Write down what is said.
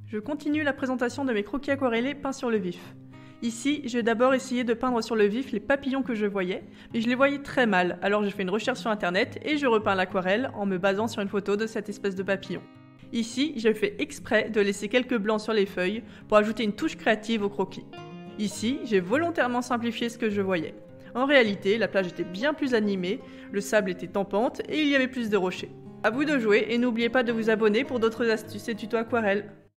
Je continue la présentation de mes croquis aquarellés peints sur le vif. Ici, j'ai d'abord essayé de peindre sur le vif les papillons que je voyais, mais je les voyais très mal, alors j'ai fait une recherche sur internet et je repeins l'aquarelle en me basant sur une photo de cette espèce de papillon. Ici, j'ai fait exprès de laisser quelques blancs sur les feuilles pour ajouter une touche créative au croquis. Ici, j'ai volontairement simplifié ce que je voyais. En réalité, la plage était bien plus animée, le sable était en pente et il y avait plus de rochers. À vous de jouer et n'oubliez pas de vous abonner pour d'autres astuces et tutos aquarelles.